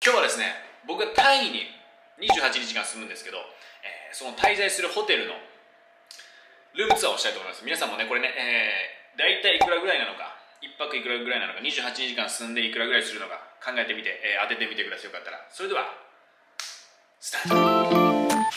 今日はですね、僕がタイに28日間住むんですけど、その滞在するホテルのルームツアーをしたいと思います。皆さんもね、これね、大体いくらぐらいなのか、1泊いくらぐらいなのか、28日間住んでいくらぐらいするのか考えてみて、当ててみてください。よかったら。それではスタート。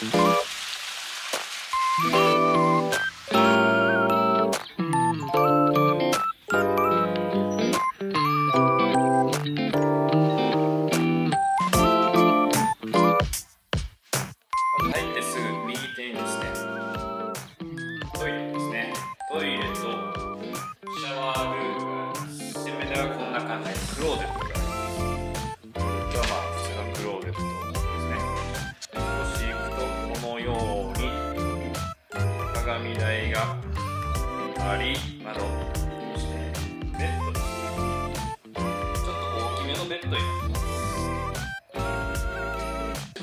入ってすぐ右手にですね、トイレですね。トイレとシャワールームがあります。エレベーターがこんな感じでクローゼットがあります。今日は普通のクローゼットですね。少し行くとこのように鏡台があり、窓、そしてベッドです。ちょっと大きめのベッドになってます。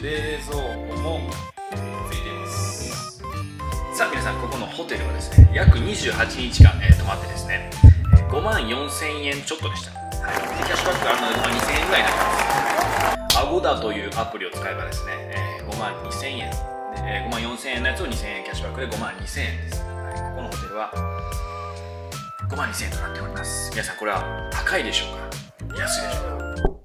冷蔵庫もついています。さあ皆さん、ここのホテルはですね、約28日間、泊まってですね、54,000円ちょっとでした。はい、キャッシュバックあるので2,000円ぐらいになります。アゴダというアプリを使えばですね、52,000円、54,000円のやつを2,000円キャッシュバックで52,000円です。はい、ここのホテルは52,000円となっております。皆さん、これは高いでしょうか、安いでしょうか。